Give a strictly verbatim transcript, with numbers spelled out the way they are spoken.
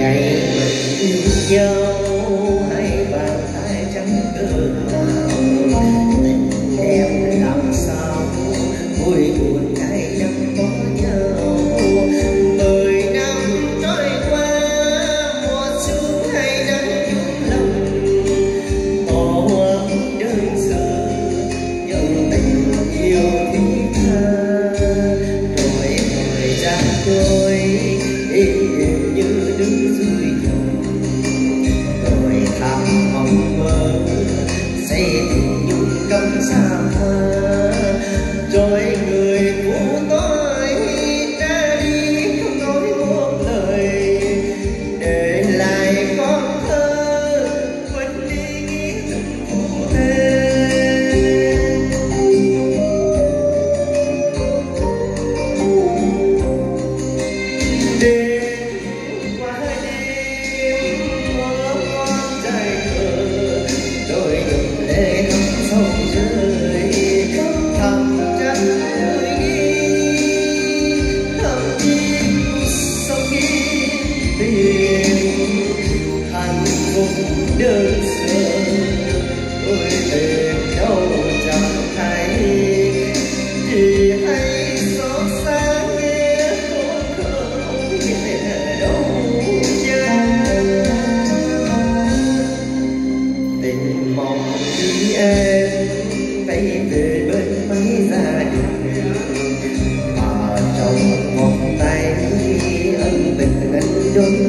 ngày mình yêu nhau hai bàn tay trắng cơ tình em làm sao vui buồn ai chẳng có nhau. Mười năm trôi qua mùa xuân hay nắng chung lòng màu hoa đơn sơ nhưng tình yêu thiết tha. Rồi thời gian trôi êm đềm như đứng dưới dòng rồi thầm mong mơ xây tình nhung cấm xa hoa. Rồi người của tôi ra đi không nói một lời để lại con thơ quên đi nghĩa tình của em. Đêm qua đêm mưa ngoan dài khờ đôi dòng lệ không sâu rơi thầm trách đời đi thầm chiếc sông đi tìm hạnh phúc đơn sơ. Tôi tìm đâu chẳng thấy chỉ hay xót xa nghe khổ không nghe đâu cha. Tình mong đi em tay về bên mấy gia đình mà trong vòng tay ân tình anh chốn